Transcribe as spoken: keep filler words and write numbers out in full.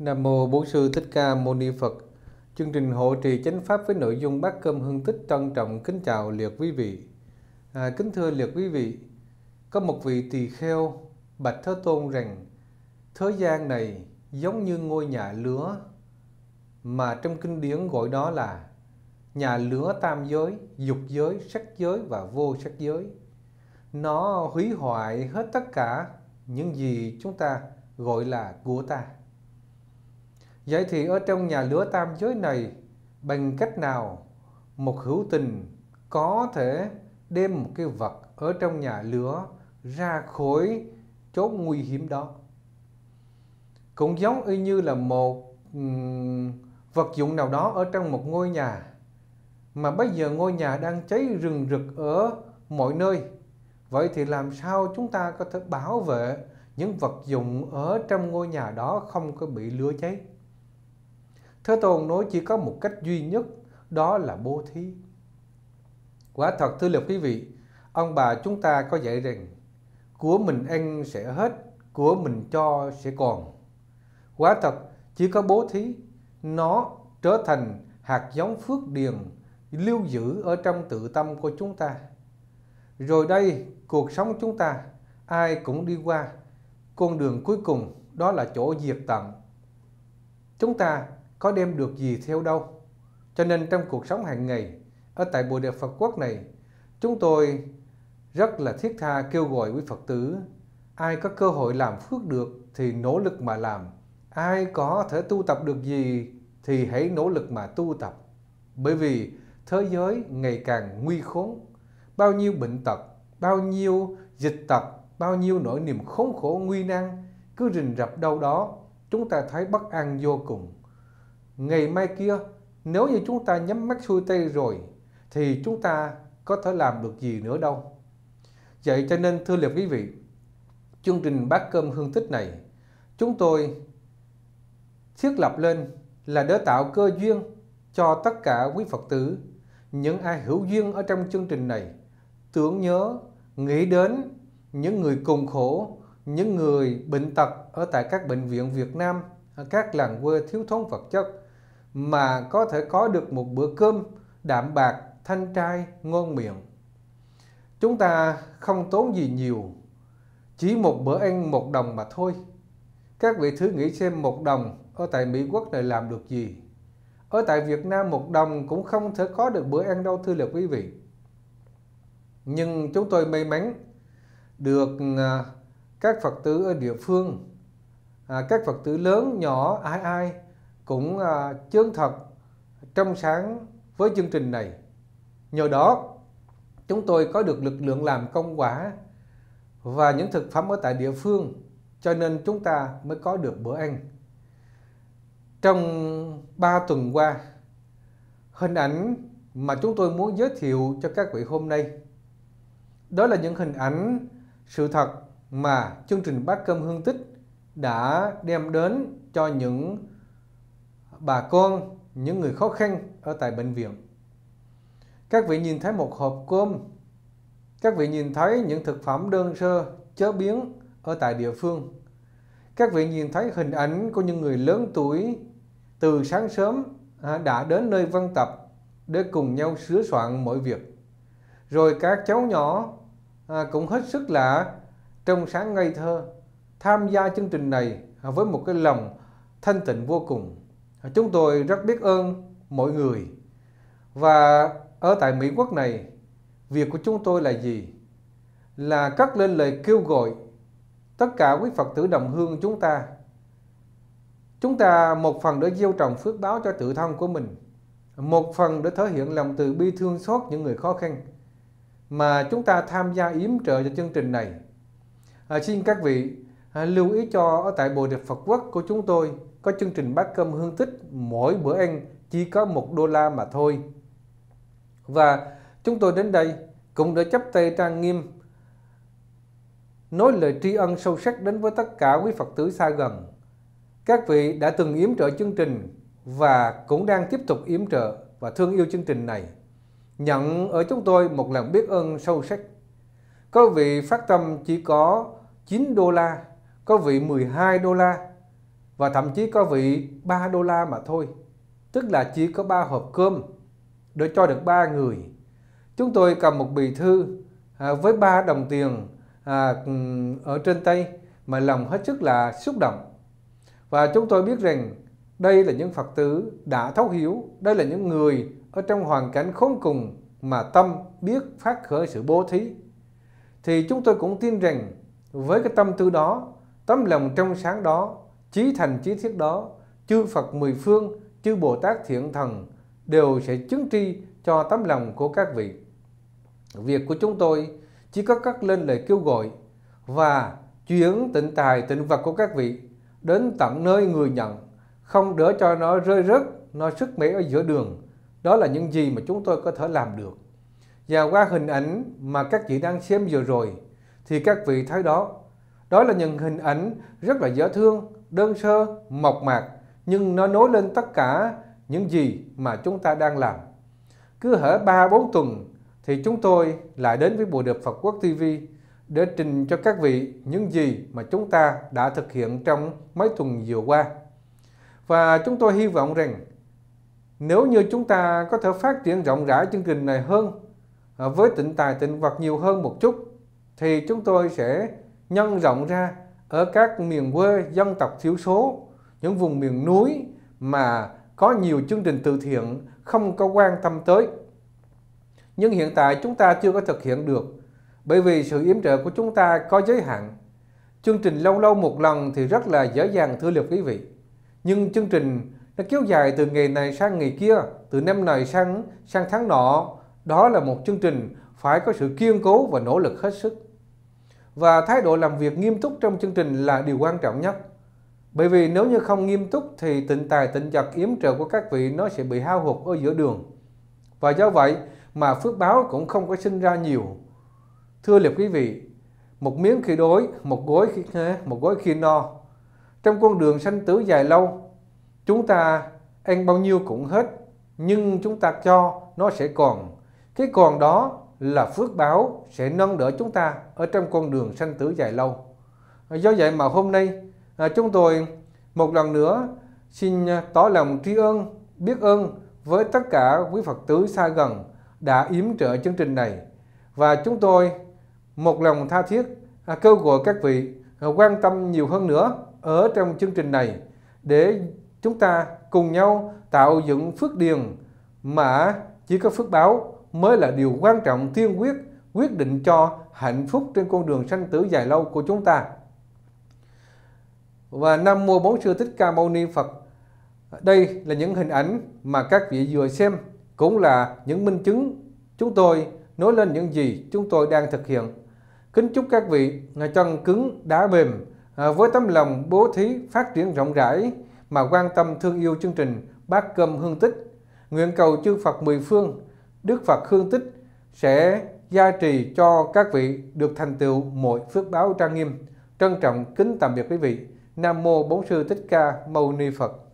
Nam mô Bổn Sư Thích Ca Mâu Ni Phật. Chương trình hộ trì chánh pháp với nội dung bát cơm hương tích trân trọng kính chào liệt quý vị. À, kính thưa liệt quý vị, có một vị tỳ kheo bạch Thế Tôn rằng thế gian này giống như ngôi nhà lửa, mà trong kinh điển gọi đó là nhà lửa tam giới, dục giới, sắc giới và vô sắc giới. Nó hủy hoại hết tất cả những gì chúng ta gọi là của ta. Vậy thì ở trong nhà lửa tam giới này, bằng cách nào một hữu tình có thể đem một cái vật ở trong nhà lửa ra khỏi chỗ nguy hiểm đó? Cũng giống y như là một um, vật dụng nào đó ở trong một ngôi nhà, mà bây giờ ngôi nhà đang cháy rừng rực ở mọi nơi. Vậy thì làm sao chúng ta có thể bảo vệ những vật dụng ở trong ngôi nhà đó không có bị lửa cháy? Thế Tôn nói chỉ có một cách duy nhất, đó là bố thí. Quả thật thưa liệt quý vị, ông bà chúng ta có dạy rằng của mình ăn sẽ hết, của mình cho sẽ còn. Quả thật chỉ có bố thí, nó trở thành hạt giống phước điền lưu giữ ở trong tự tâm của chúng ta. Rồi đây, cuộc sống chúng ta ai cũng đi qua con đường cuối cùng, đó là chỗ diệt tận. Chúng ta có đem được gì theo đâu. Cho nên trong cuộc sống hàng ngày ở tại Bồ Đề Phật Quốc này, chúng tôi rất là thiết tha kêu gọi quý Phật tử, ai có cơ hội làm phước được thì nỗ lực mà làm, ai có thể tu tập được gì thì hãy nỗ lực mà tu tập. Bởi vì thế giới ngày càng nguy khốn, bao nhiêu bệnh tật, bao nhiêu dịch tật, bao nhiêu nỗi niềm khốn khổ nguy nan cứ rình rập đâu đó, chúng ta thấy bất an vô cùng. Ngày mai kia, nếu như chúng ta nhắm mắt xuôi tay rồi thì chúng ta có thể làm được gì nữa đâu. Vậy cho nên thưa liệt quý vị, chương trình bát cơm hương tích này chúng tôi thiết lập lên là để tạo cơ duyên cho tất cả quý Phật tử, những ai hữu duyên ở trong chương trình này, tưởng nhớ, nghĩ đến những người cùng khổ, những người bệnh tật ở tại các bệnh viện Việt Nam, các làng quê thiếu thốn vật chất, mà có thể có được một bữa cơm đạm bạc, thanh trai, ngon miệng. Chúng ta không tốn gì nhiều, chỉ một bữa ăn một đồng mà thôi. Các vị thử nghĩ xem, một đồng ở tại Mỹ Quốc này làm được gì? Ở tại Việt Nam một đồng cũng không thể có được bữa ăn đâu thưa liệt quý vị. Nhưng chúng tôi may mắn được các Phật tử ở địa phương, các Phật tử lớn nhỏ ai ai cũng chân thật, trong sáng với chương trình này. Nhờ đó chúng tôi có được lực lượng làm công quả và những thực phẩm ở tại địa phương, cho nên chúng ta mới có được bữa ăn. Trong ba tuần qua, hình ảnh mà chúng tôi muốn giới thiệu cho các vị hôm nay, đó là những hình ảnh sự thật mà chương trình bát cơm hương tích đã đem đến cho những bà con, những người khó khăn ở tại bệnh viện. Các vị nhìn thấy một hộp cơm, các vị nhìn thấy những thực phẩm đơn sơ chế biến ở tại địa phương, các vị nhìn thấy hình ảnh của những người lớn tuổi từ sáng sớm đã đến nơi văn tập để cùng nhau sửa soạn mọi việc. Rồi các cháu nhỏ cũng hết sức là trong sáng ngây thơ tham gia chương trình này với một cái lòng thanh tịnh vô cùng. Chúng tôi rất biết ơn mọi người. Và ở tại Mỹ Quốc này, việc của chúng tôi là gì? Là cất lên lời kêu gọi tất cả quý Phật tử đồng hương chúng ta. Chúng ta một phần để gieo trồng phước báo cho tự thân của mình, một phần để thể hiện lòng từ bi thương xót những người khó khăn, mà chúng ta tham gia yểm trợ cho chương trình này. À, xin các vị à, lưu ý cho ở tại Bồ Đề Phật Quốc của chúng tôi có chương trình bát cơm hương tích, mỗi bữa ăn chỉ có một đô la mà thôi. Và chúng tôi đến đây cũng để chắp tay trang nghiêm, nói lời tri ân sâu sắc đến với tất cả quý Phật tử xa gần. Các vị đã từng yểm trợ chương trình và cũng đang tiếp tục yểm trợ và thương yêu chương trình này. Nhận ở chúng tôi một lòng biết ơn sâu sắc. Có vị phát tâm chỉ có chín đô la, có vị mười hai đô la, và thậm chí có vị ba đô la mà thôi, tức là chỉ có ba hộp cơm để cho được ba người. Chúng tôi cầm một bì thư à, với ba đồng tiền à, ở trên tay mà lòng hết sức là xúc động. Và chúng tôi biết rằng đây là những Phật tử đã thấu hiểu, đây là những người ở trong hoàn cảnh khốn cùng mà tâm biết phát khởi sự bố thí. Thì chúng tôi cũng tin rằng với cái tâm tư đó, tấm lòng trong sáng đó, chí thành chí thiết đó, chư Phật mười phương, chư Bồ Tát thiện thần đều sẽ chứng tri cho tấm lòng của các vị. Việc của chúng tôi chỉ có cất lên lời kêu gọi và chuyển tịnh tài tịnh vật của các vị đến tận nơi người nhận, không đỡ cho nó rơi rớt, nó sức mẻ ở giữa đường. Đó là những gì mà chúng tôi có thể làm được. Và qua hình ảnh mà các vị đang xem vừa rồi thì các vị thấy đó, đó là những hình ảnh rất là dễ thương, đơn sơ, mộc mạc, nhưng nó nối lên tất cả những gì mà chúng ta đang làm. Cứ hễ ba bốn tuần thì chúng tôi lại đến với Bồ Đề Phật Quốc ti vi để trình cho các vị những gì mà chúng ta đã thực hiện trong mấy tuần vừa qua. Và chúng tôi hy vọng rằng nếu như chúng ta có thể phát triển rộng rãi chương trình này hơn, với tịnh tài tịnh vật nhiều hơn một chút, thì chúng tôi sẽ nhân rộng ra ở các miền quê dân tộc thiểu số, những vùng miền núi mà có nhiều chương trình từ thiện không có quan tâm tới. Nhưng hiện tại chúng ta chưa có thực hiện được, bởi vì sự yểm trợ của chúng ta có giới hạn. Chương trình lâu lâu một lần thì rất là dễ dàng, thưa liệt quý vị. Nhưng chương trình nó kéo dài từ ngày này sang ngày kia, từ năm này sang sang tháng nọ. Đó là một chương trình phải có sự kiên cố và nỗ lực hết sức. Và thái độ làm việc nghiêm túc trong chương trình là điều quan trọng nhất. Bởi vì nếu như không nghiêm túc thì tịnh tài tịnh vật yểm trợ của các vị nó sẽ bị hao hụt ở giữa đường. Và do vậy mà phước báo cũng không có sinh ra nhiều. Thưa liệt quý vị, một miếng khi đói, một gói khi, một gói khi no. Trong con đường sanh tử dài lâu, chúng ta ăn bao nhiêu cũng hết, nhưng chúng ta cho nó sẽ còn. Cái còn đó là phước báo sẽ nâng đỡ chúng ta ở trong con đường sanh tử dài lâu. Do vậy mà hôm nay chúng tôi một lần nữa xin tỏ lòng tri ân, biết ơn với tất cả quý Phật tử xa gần đã yểm trợ chương trình này. Và chúng tôi một lòng tha thiết kêu gọi các vị quan tâm nhiều hơn nữa ở trong chương trình này để chúng ta cùng nhau tạo dựng phước điền, mà chỉ có phước báo mới là điều quan trọng tiên quyết, quyết định cho hạnh phúc trên con đường sanh tử dài lâu của chúng ta. Và Nam Mô Bốn Sư Thích Ca Mâu Ni Phật. Đây là những hình ảnh mà các vị vừa xem, cũng là những minh chứng chúng tôi nói lên những gì chúng tôi đang thực hiện. Kính chúc các vị chân cứng đá mềm, với tấm lòng bố thí phát triển rộng rãi mà quan tâm thương yêu chương trình Bát Cơm Hương Tích. Nguyện cầu chư Phật mười phương, Đức Phật Hương Tích sẽ gia trì cho các vị được thành tựu mọi phước báo trang nghiêm. Trân trọng kính tạm biệt quý vị. Nam Mô Bốn Sư Thích Ca Mâu Ni Phật.